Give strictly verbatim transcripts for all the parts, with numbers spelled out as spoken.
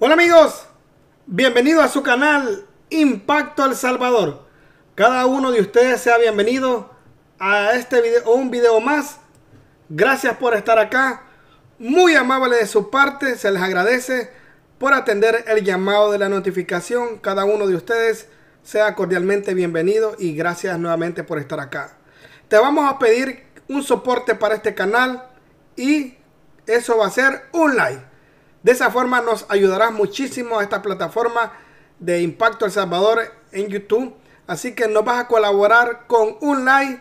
Hola amigos, bienvenidos a su canal Impacto El Salvador. Cada uno de ustedes sea bienvenido a este video, un video más. Gracias por estar acá. Muy amable de su parte, se les agradece por atender el llamado de la notificación. Cada uno de ustedes sea cordialmente bienvenido y gracias nuevamente por estar acá. Te vamos a pedir un soporte para este canal y eso va a ser un like. De esa forma nos ayudarás muchísimo a esta plataforma de Impacto El Salvador en YouTube. Así que nos vas a colaborar con un like.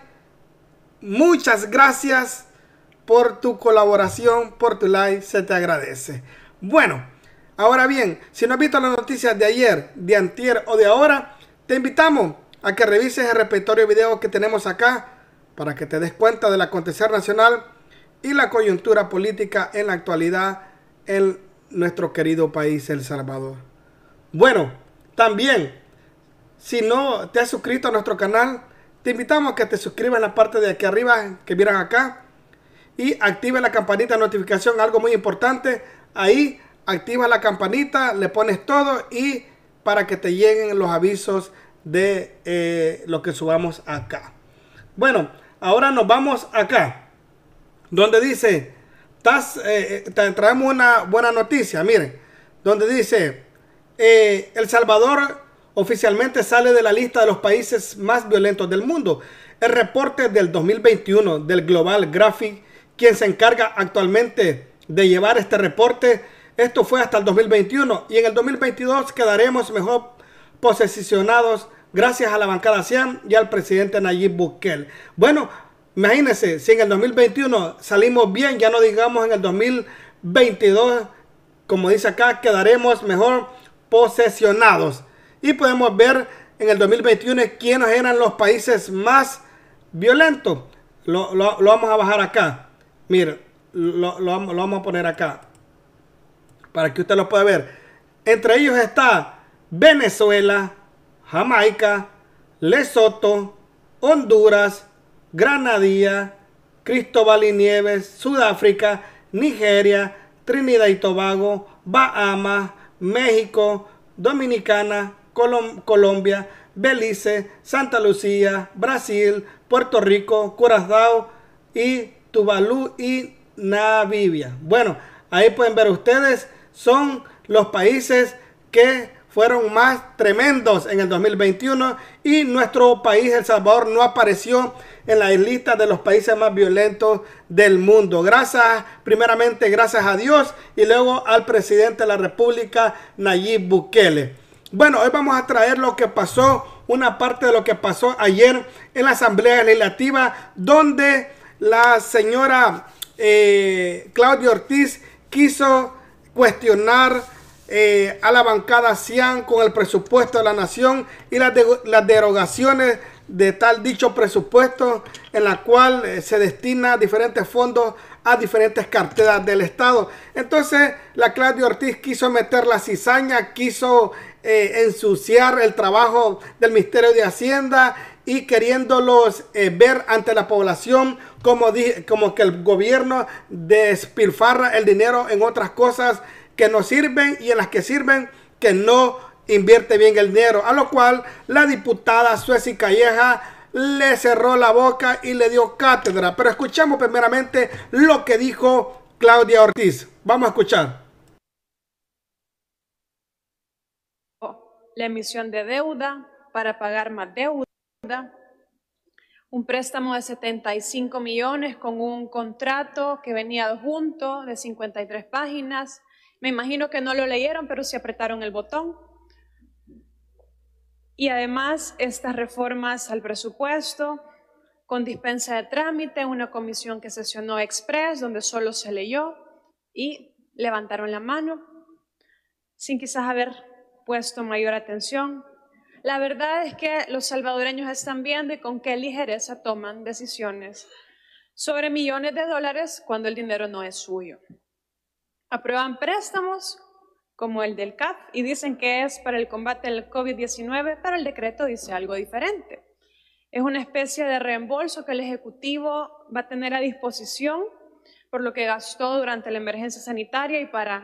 Muchas gracias por tu colaboración, por tu like, se te agradece. Bueno, ahora bien, si no has visto las noticias de ayer, de antier o de ahora, te invitamos a que revises el repertorio de videos que tenemos acá para que te des cuenta del acontecer nacional y la coyuntura política en la actualidad en nuestro querido país El Salvador. Bueno, también, si no te has suscrito a nuestro canal, te invitamos a que te suscribas en la parte de aquí arriba que miran acá y activa la campanita de notificación, algo muy importante. Ahí activa la campanita, le pones todo y para que te lleguen los avisos de eh, lo que subamos acá. Bueno, ahora nos vamos acá donde dice Tas, eh, te traemos una buena noticia. Miren, donde dice eh, El Salvador oficialmente sale de la lista de los países más violentos del mundo. El reporte del dos mil veintiuno del Global Graphic, quien se encarga actualmente de llevar este reporte, esto fue hasta el dos mil veintiuno, y en el dos mil veintidós quedaremos mejor posicionados gracias a la bancada Cian y al presidente Nayib Bukele. Bueno, imagínense, si en el dos mil veintiuno salimos bien, ya no digamos en el dos mil veintidós, como dice acá, quedaremos mejor posesionados. Y podemos ver en el dos mil veintiuno quiénes eran los países más violentos. Lo, lo, lo vamos a bajar acá. Miren, lo, lo, lo vamos a poner acá para que usted lo pueda ver. Entre ellos está Venezuela, Jamaica, Lesoto, Honduras, Granadilla, Cristóbal y Nieves, Sudáfrica, Nigeria, Trinidad y Tobago, Bahamas, México, Dominicana, Colom Colombia, Belice, Santa Lucía, Brasil, Puerto Rico, Curazao y Tuvalu y Namibia. Bueno, ahí pueden ver ustedes, son los países que fueron más tremendos en el dos mil veintiuno y nuestro país, El Salvador, no apareció en la lista de los países más violentos del mundo. Gracias, primeramente, gracias a Dios y luego al presidente de la República, Nayib Bukele. Bueno, hoy vamos a traer lo que pasó, una parte de lo que pasó ayer en la Asamblea Legislativa, donde la señora eh, Claudia Ortiz quiso cuestionar Eh, a la bancada Cian con el presupuesto de la nación y las, de, las derogaciones de tal dicho presupuesto, en la cual eh, se destina diferentes fondos a diferentes carteras del Estado. Entonces la Claudia Ortiz quiso meter la cizaña, quiso eh, ensuciar el trabajo del Ministerio de Hacienda y queriéndolos eh, ver ante la población como, di, como que el gobierno despilfarra el dinero en otras cosas que no sirven y en las que sirven que no invierte bien el dinero, a lo cual la diputada Sueci Calleja le cerró la boca y le dio cátedra. Pero escuchamos primeramente lo que dijo Claudia Ortiz. Vamos a escuchar. La emisión de deuda para pagar más deuda, un préstamo de setenta y cinco millones con un contrato que venía adjunto de cincuenta y tres páginas. Me imagino que no lo leyeron, pero sí apretaron el botón. Y además, estas reformas al presupuesto, con dispensa de trámite, una comisión que sesionó express, donde solo se leyó y levantaron la mano, sin quizás haber puesto mayor atención. La verdad es que los salvadoreños están viendo y con qué ligereza toman decisiones sobre millones de dólares cuando el dinero no es suyo. Aprueban préstamos como el del C A F y dicen que es para el combate del COVID diecinueve, pero el decreto dice algo diferente. Es una especie de reembolso que el Ejecutivo va a tener a disposición por lo que gastó durante la emergencia sanitaria y para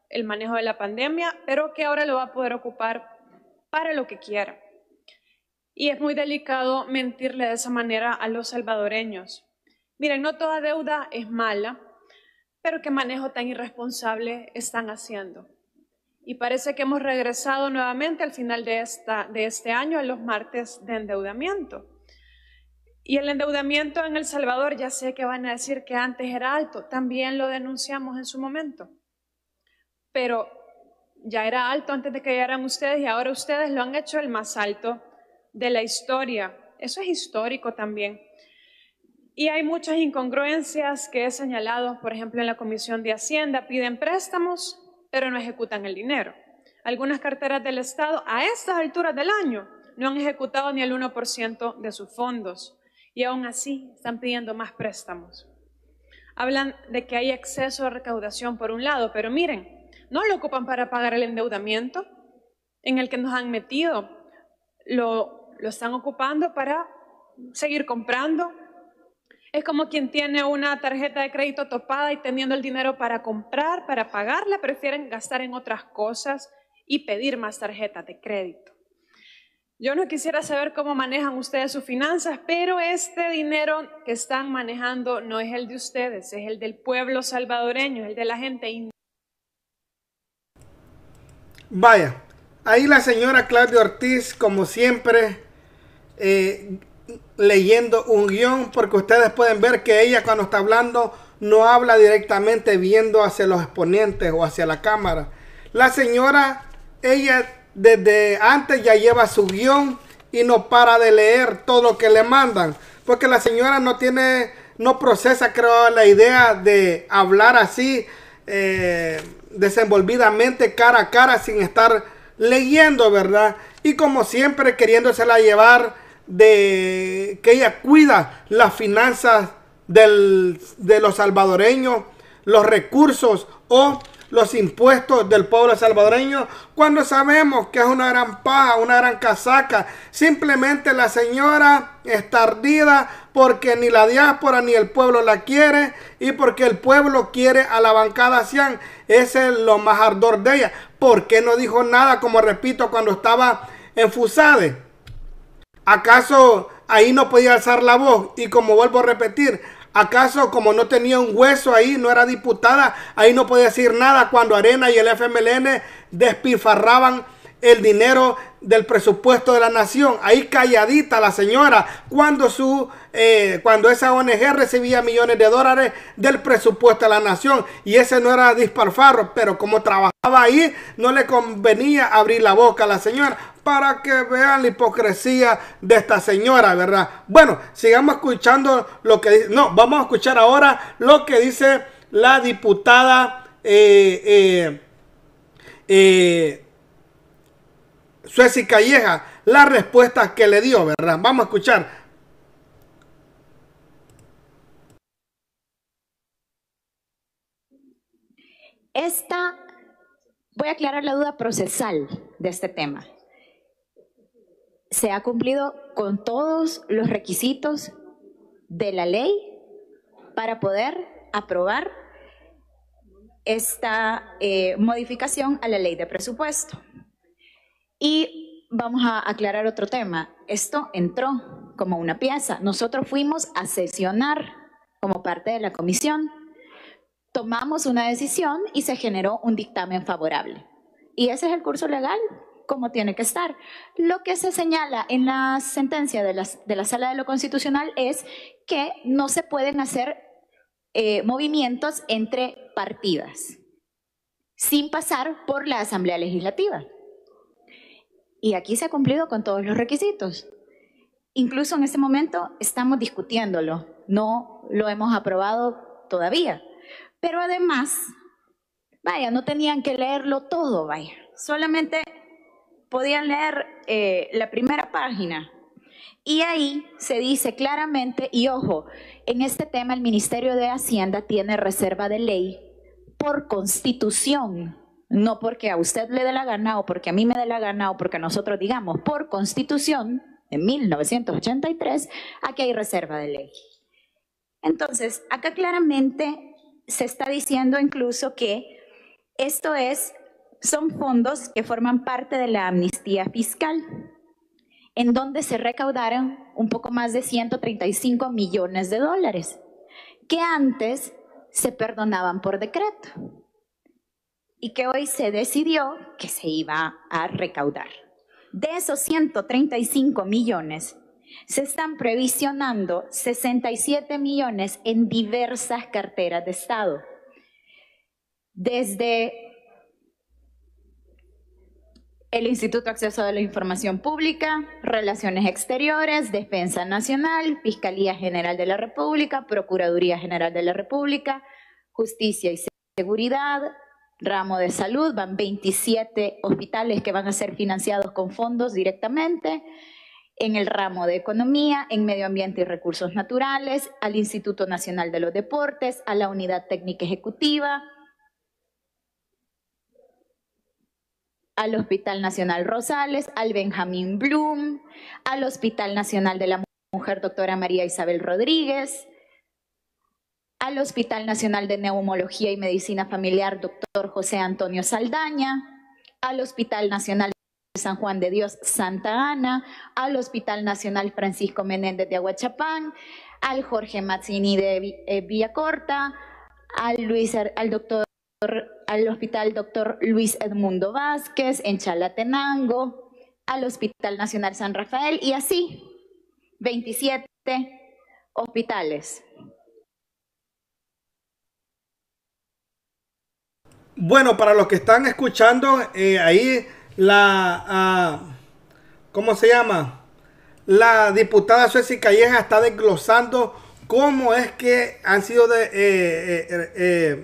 el manejo de la pandemia, pero que ahora lo va a poder ocupar para lo que quiera. Y es muy delicado mentirle de esa manera a los salvadoreños. Miren, no toda deuda es mala, pero qué manejo tan irresponsable están haciendo. Y parece que hemos regresado nuevamente al final de, esta, de este año a los martes de endeudamiento. Y el endeudamiento en El Salvador, ya sé que van a decir que antes era alto, también lo denunciamos en su momento. Pero ya era alto antes de que llegaran ustedes y ahora ustedes lo han hecho el más alto de la historia. Eso es histórico también. Y hay muchas incongruencias que he señalado, por ejemplo, en la Comisión de Hacienda, piden préstamos, pero no ejecutan el dinero. Algunas carteras del Estado a estas alturas del año no han ejecutado ni el uno por ciento de sus fondos y aún así están pidiendo más préstamos. Hablan de que hay exceso de recaudación por un lado, pero miren, no lo ocupan para pagar el endeudamiento en el que nos han metido, lo, lo están ocupando para seguir comprando. Es como quien tiene una tarjeta de crédito topada y teniendo el dinero para comprar, para pagarla, prefieren gastar en otras cosas y pedir más tarjetas de crédito. Yo no quisiera saber cómo manejan ustedes sus finanzas, pero este dinero que están manejando no es el de ustedes, es el del pueblo salvadoreño, es el de la gente. Vaya, ahí la señora Claudia Ortiz, como siempre, eh, leyendo un guión, porque ustedes pueden ver que ella cuando está hablando no habla directamente viendo hacia los exponentes o hacia la cámara. La señora, ella desde antes ya lleva su guión y no para de leer todo lo que le mandan, porque la señora no tiene, no procesa, creo, la idea de hablar así eh, desenvolvidamente cara a cara sin estar leyendo, ¿verdad? Y como siempre queriéndosela llevar de que ella cuida las finanzas del, de los salvadoreños, los recursos o los impuestos del pueblo salvadoreño, cuando sabemos que es una gran paja, una gran casaca. Simplemente la señora está ardida porque ni la diáspora ni el pueblo la quiere y porque el pueblo quiere a la bancada Cian. Ese es lo más ardor de ella. ¿Por qué no dijo nada, como repito, cuando estaba en FUSADE? ¿Acaso ahí no podía alzar la voz? Y como vuelvo a repetir, ¿acaso como no tenía un hueso ahí, no era diputada, ahí no podía decir nada cuando Arena y el F M L N despilfarraban el dinero del presupuesto de la nación? Ahí calladita la señora cuando su eh, cuando esa O N G recibía millones de dólares del presupuesto de la nación, y ese no era despilfarro, pero como trabajaba ahí no le convenía abrir la boca a la señora, para que vean la hipocresía de esta señora, ¿verdad? Bueno, sigamos escuchando lo que dice. No, vamos a escuchar ahora lo que dice la diputada eh, eh, eh, Sueci Calleja, la respuesta que le dio, ¿verdad? Vamos a escuchar. Esta, voy a aclarar la duda procesal de este tema. Se ha cumplido con todos los requisitos de la ley para poder aprobar esta eh, modificación a la ley de presupuesto. Y vamos a aclarar otro tema. Esto entró como una pieza. Nosotros fuimos a sesionar como parte de la comisión. Tomamos una decisión y se generó un dictamen favorable. Y ese es el curso legal como tiene que estar. Lo que se señala en la sentencia de la, de la Sala de lo Constitucional es que no se pueden hacer eh, movimientos entre partidas sin pasar por la Asamblea Legislativa. Y aquí se ha cumplido con todos los requisitos. Incluso en este momento estamos discutiéndolo, no lo hemos aprobado todavía. Pero además, vaya, no tenían que leerlo todo, vaya, solamente podían leer eh, la primera página. Y ahí se dice claramente, y ojo, en este tema el Ministerio de Hacienda tiene reserva de ley por constitución, no porque a usted le dé la gana o porque a mí me dé la gana o porque nosotros digamos, por constitución de mil novecientos ochenta y tres, aquí hay reserva de ley. Entonces, acá claramente se está diciendo incluso que Esto es, son fondos que forman parte de la amnistía fiscal, en donde se recaudaron un poco más de ciento treinta y cinco millones de dólares, que antes se perdonaban por decreto y que hoy se decidió que se iba a recaudar. De esos ciento treinta y cinco millones, se están previsionando sesenta y siete millones en diversas carteras de Estado. Desde el Instituto de Acceso a la Información Pública, Relaciones Exteriores, Defensa Nacional, Fiscalía General de la República, Procuraduría General de la República, Justicia y Seguridad, ramo de salud, van veintisiete hospitales que van a ser financiados con fondos directamente, en el ramo de economía, en medio ambiente y recursos naturales, al Instituto Nacional de los Deportes, a la Unidad Técnica Ejecutiva, al Hospital Nacional Rosales, al Benjamín Bloom, al Hospital Nacional de la Mujer Doctora María Isabel Rodríguez, al Hospital Nacional de Neumología y Medicina Familiar Doctor José Antonio Saldaña, al Hospital Nacional de San Juan de Dios Santa Ana, al Hospital Nacional Francisco Menéndez de Aguachapán, al Jorge Mazzini de eh, Villacorta, al, Luis, al, doctor, al Hospital Doctor Luis Edmundo Vázquez en Chalatenango, al Hospital Nacional San Rafael y así, veintisiete hospitales. Bueno, para los que están escuchando, eh, ahí la, uh, ¿cómo se llama? La diputada Sueci Calleja está desglosando cómo es que han sido de, eh, eh, eh,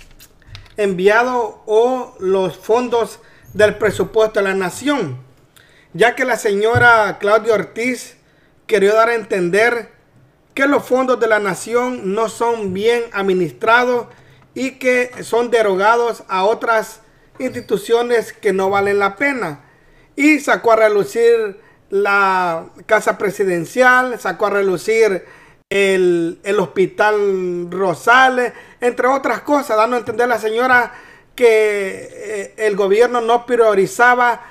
enviados o los fondos del presupuesto de la nación, ya que la señora Claudia Ortiz quería dar a entender que los fondos de la nación no son bien administrados y que son derogados a otras instituciones que no valen la pena. Y sacó a relucir la Casa Presidencial, sacó a relucir el, el Hospital Rosales, entre otras cosas, dando a entender a la señora que eh, el gobierno no priorizaba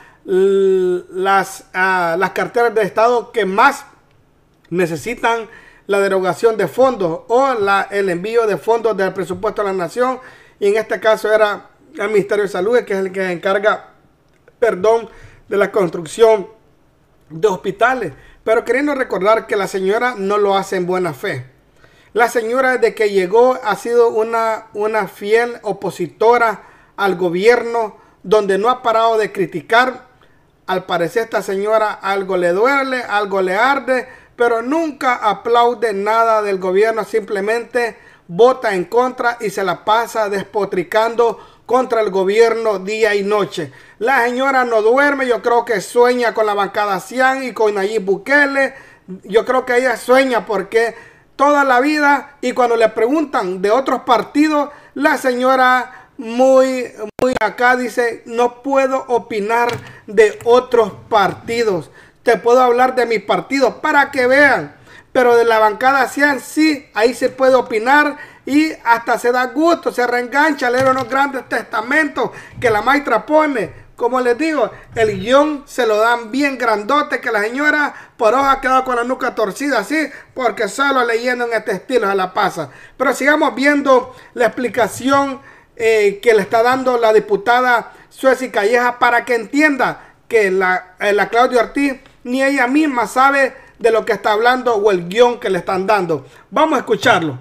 las, uh, las carteras de Estado que más necesitan la derogación de fondos o la, el envío de fondos del presupuesto de la nación, y en este caso era el Ministerio de Salud, que es el que se encarga, perdón, de la construcción de hospitales. Pero queriendo recordar que la señora no lo hace en buena fe. La señora desde que llegó ha sido una, una fiel opositora al gobierno, donde no ha parado de criticar. Al parecer esta señora algo le duele, algo le arde, pero nunca aplaude nada del gobierno, simplemente vota en contra y se la pasa despotricando contra el gobierno día y noche. La señora no duerme, yo creo que sueña con la bancada Cian y con Nayib Bukele. Yo creo que ella sueña porque toda la vida, y cuando le preguntan de otros partidos, la señora muy, muy acá dice, no puedo opinar de otros partidos. Te puedo hablar de mi partido para que vean, pero de la bancada Cian sí, ahí se puede opinar y hasta se da gusto, se reengancha a leer unos grandes testamentos que la maestra pone. Como les digo, el guión se lo dan bien grandote, que la señora por hoja ha quedado con la nuca torcida así, porque solo leyendo en este estilo se la pasa. Pero sigamos viendo la explicación eh, que le está dando la diputada Sueci Calleja para que entienda que la, eh, la Claudia Ortiz ni ella misma sabe de lo que está hablando o el guión que le están dando. Vamos a escucharlo.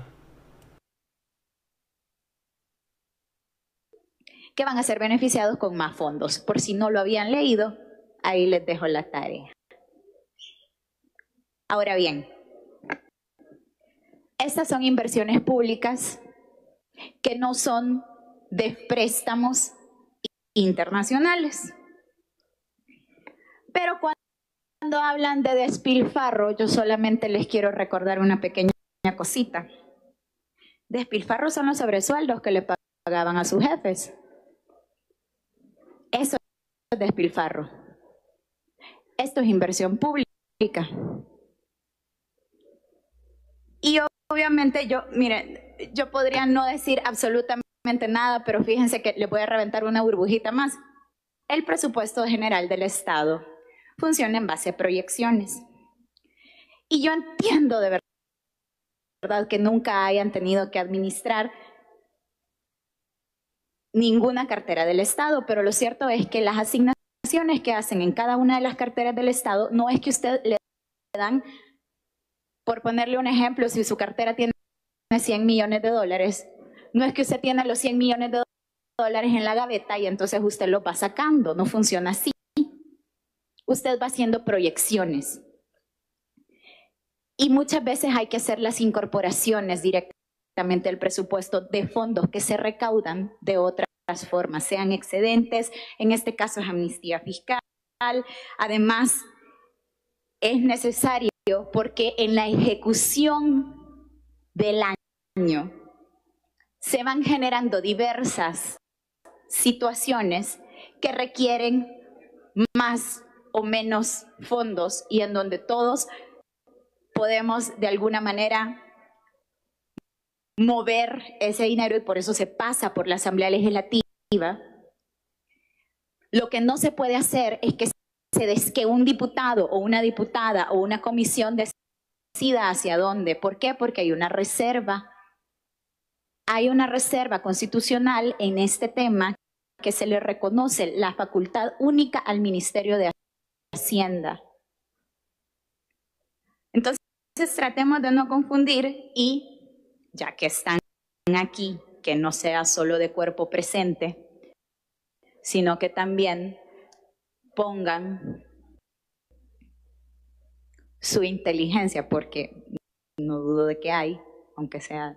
Que van a ser beneficiados con más fondos. Por si no lo habían leído, ahí les dejo la tarea. Ahora bien, estas son inversiones públicas que no son de préstamos internacionales. Pero cuando Cuando hablan de despilfarro, yo solamente les quiero recordar una pequeña cosita. Despilfarro son los sobresueldos que le pagaban a sus jefes. Eso es despilfarro. Esto es inversión pública. Y obviamente yo, miren, yo podría no decir absolutamente nada, pero fíjense que le voy a reventar una burbujita más. El presupuesto general del Estado funciona en base a proyecciones. Y yo entiendo de verdad que nunca hayan tenido que administrar ninguna cartera del Estado, pero lo cierto es que las asignaciones que hacen en cada una de las carteras del Estado no es que usted le dan, por ponerle un ejemplo, si su cartera tiene cien millones de dólares, no es que usted tiene los cien millones de dólares en la gaveta y entonces usted los va sacando, no funciona así. Usted va haciendo proyecciones. Y muchas veces hay que hacer las incorporaciones directamente al presupuesto de fondos que se recaudan de otras formas, sean excedentes, en este caso es amnistía fiscal. Además, es necesario porque en la ejecución del año se van generando diversas situaciones que requieren más o menos fondos y en donde todos podemos de alguna manera mover ese dinero y por eso se pasa por la Asamblea Legislativa. Lo que no se puede hacer es que, se des, que un diputado o una diputada o una comisión decida hacia dónde. ¿Por qué? Porque hay una reserva. Hay una reserva constitucional en este tema que se le reconoce la facultad única al Ministerio de Hacienda. Entonces, tratemos de no confundir y, ya que están aquí, que no sea solo de cuerpo presente, sino que también pongan su inteligencia, porque no dudo de que hay, aunque sea.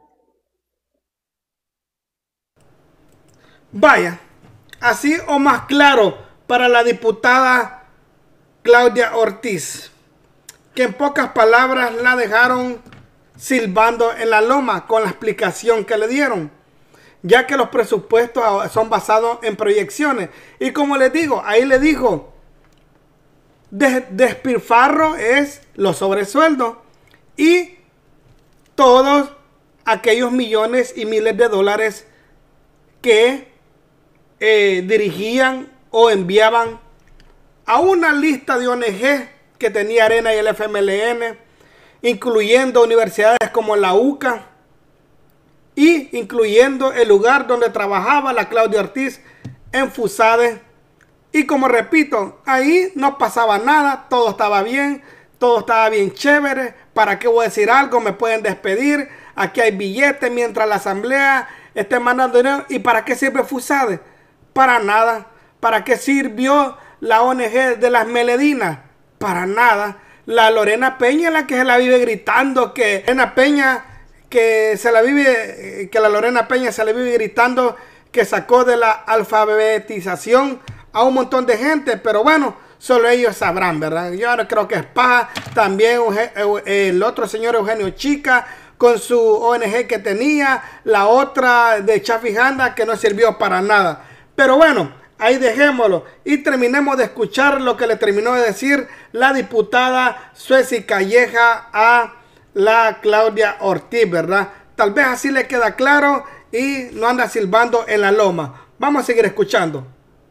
Vaya, así o más claro para la diputada Claudia Ortiz, que en pocas palabras la dejaron silbando en la loma con la explicación que le dieron, ya que los presupuestos son basados en proyecciones. Y como les digo, ahí le dijo, des despilfarro es los sobresueldos y todos aquellos millones y miles de dólares que eh, dirigían o enviaban a una lista de O N G que tenía Arena y el F M L N, incluyendo universidades como la U C A y incluyendo el lugar donde trabajaba la Claudia Ortiz en FUSADE. Y como repito, ahí no pasaba nada, todo estaba bien, todo estaba bien chévere. ¿Para qué voy a decir algo? Me pueden despedir, aquí hay billetes mientras la asamblea esté mandando dinero. ¿Y para qué sirve FUSADE? Para nada. ¿Para qué sirvió la O N G de las Meledinas? Para nada. La Lorena Peña es la que se la vive gritando que Lorena Peña que se la vive que la Lorena Peña se le vive gritando que sacó de la alfabetización a un montón de gente, pero bueno, solo ellos sabrán, ¿verdad? Yo ahora creo que es paja. También el otro señor Eugenio Chica con su O N G que tenía, la otra de Chafijanda que no sirvió para nada. Pero bueno, ahí dejémoslo y terminemos de escuchar lo que le terminó de decir la diputada Sueci Calleja a la Claudia Ortiz, ¿verdad? Tal vez así le queda claro y no anda silbando en la loma. Vamos a seguir escuchando.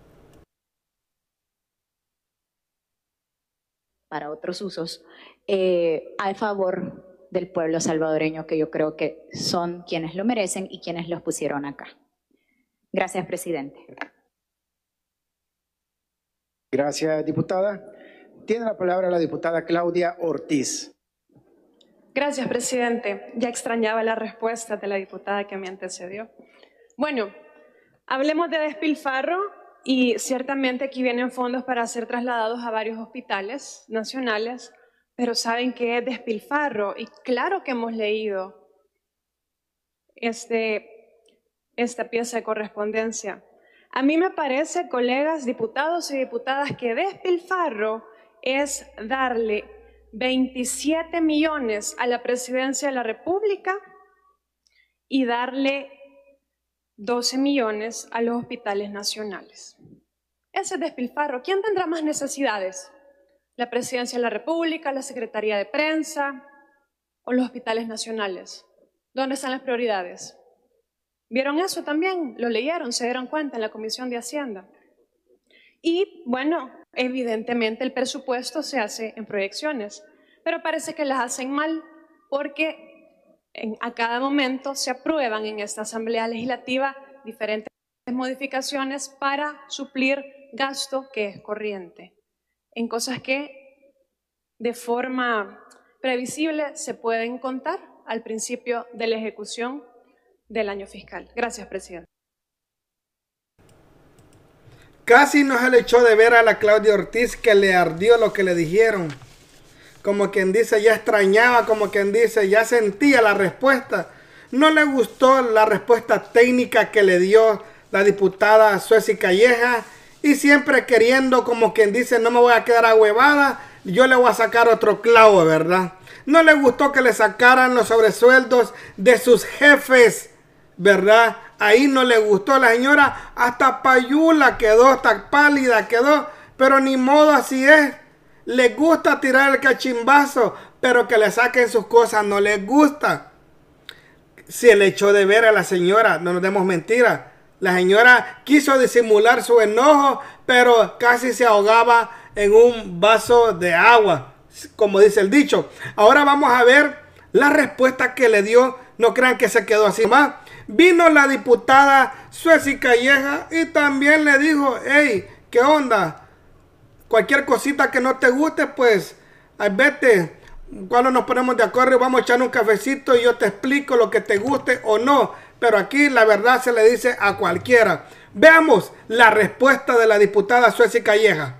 Para otros usos, eh, a favor del pueblo salvadoreño, que yo creo que son quienes lo merecen y quienes los pusieron acá. Gracias, presidente. Gracias, diputada. Tiene la palabra la diputada Claudia Ortiz. Gracias, presidente. Ya extrañaba la respuesta de la diputada que me antecedió. Bueno, hablemos de despilfarro y ciertamente aquí vienen fondos para ser trasladados a varios hospitales nacionales, pero ¿saben qué es despilfarro? Y claro que hemos leído este, esta pieza de correspondencia. A mí me parece, colegas, diputados y diputadas, que despilfarro es darle veintisiete millones a la Presidencia de la República y darle doce millones a los hospitales nacionales. Ese es despilfarro. ¿Quién tendrá más necesidades? ¿La Presidencia de la República, la Secretaría de Prensa o los hospitales nacionales? ¿Dónde están las prioridades? ¿Vieron eso también? ¿Lo leyeron? ¿Se dieron cuenta en la Comisión de Hacienda? Y bueno, evidentemente el presupuesto se hace en proyecciones, pero parece que las hacen mal porque en, a cada momento se aprueban en esta Asamblea Legislativa diferentes modificaciones para suplir gasto que es corriente, en cosas que de forma previsible se pueden contar al principio de la ejecución del año fiscal. Gracias, presidente. Casi no se le echó de ver a la Claudia Ortiz, que le ardió lo que le dijeron. Como quien dice, ya extrañaba, como quien dice, ya sentía la respuesta. No le gustó la respuesta técnica que le dio la diputada Sueci Calleja, y siempre queriendo, como quien dice, no me voy a quedar ahuevada, yo le voy a sacar otro clavo, ¿verdad? No le gustó que le sacaran los sobresueldos de sus jefes, ¿verdad? Ahí no le gustó a la señora, hasta payula quedó, hasta pálida quedó, pero ni modo, así es. Le gusta tirar el cachimbazo, pero que le saquen sus cosas no les gusta. Se le echó de ver a la señora, no nos demos mentiras. La señora quiso disimular su enojo, pero casi se ahogaba en un vaso de agua, como dice el dicho. Ahora vamos a ver la respuesta que le dio. No crean que se quedó así más. Vino la diputada Sueci Calleja y también le dijo, hey, ¿qué onda? Cualquier cosita que no te guste, pues, ay, vete. Cuando nos ponemos de acuerdo, vamos a echar un cafecito y yo te explico lo que te guste o no. Pero aquí la verdad se le dice a cualquiera. Veamos la respuesta de la diputada Sueci Calleja.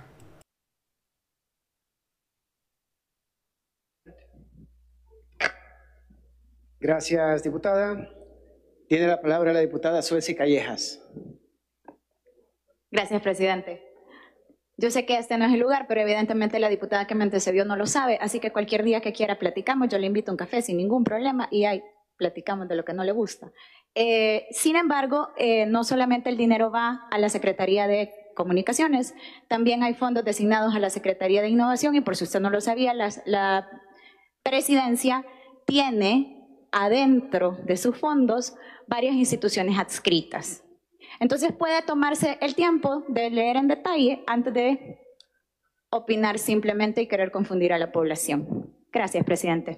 Gracias, diputada. Tiene la palabra la diputada Sueci Callejas. Gracias, presidente. Yo sé que este no es el lugar, pero evidentemente la diputada que me antecedió no lo sabe, así que cualquier día que quiera platicamos, yo le invito a un café sin ningún problema y ahí platicamos de lo que no le gusta. Eh, sin embargo, eh, no solamente el dinero va a la Secretaría de Comunicaciones, también hay fondos designados a la Secretaría de Innovación y por si usted no lo sabía, la, la presidencia tiene adentro de sus fondos varias instituciones adscritas. Entonces puede tomarse el tiempo de leer en detalle antes de opinar simplemente y querer confundir a la población. Gracias, presidente.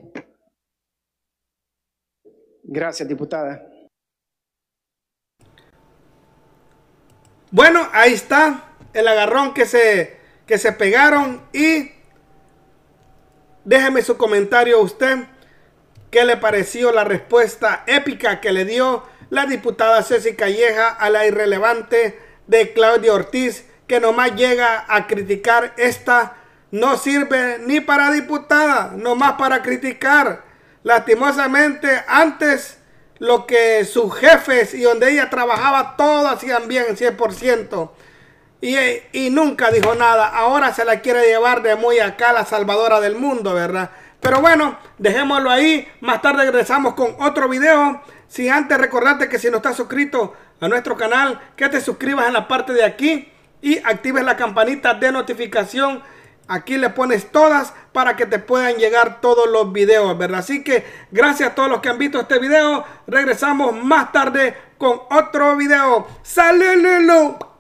Gracias, diputada. Bueno, ahí está el agarrón que se, que se pegaron y déjeme su comentario usted. ¿Qué le pareció la respuesta épica que le dio la diputada Sueci Calleja a la irrelevante de Claudia Ortiz, que nomás llega a criticar? Esta no sirve ni para diputada, nomás para criticar. Lastimosamente, antes lo que sus jefes y donde ella trabajaba, todo hacían bien, cien por ciento. Y, y nunca dijo nada. Ahora se la quiere llevar de muy acá, la salvadora del mundo, ¿verdad? Pero bueno, dejémoslo ahí. Más tarde regresamos con otro video. Si antes recordarte que si no estás suscrito a nuestro canal, que te suscribas en la parte de aquí y actives la campanita de notificación. Aquí le pones todas para que te puedan llegar todos los videos, ¿verdad? Así que gracias a todos los que han visto este video. Regresamos más tarde con otro video. ¡Saludos!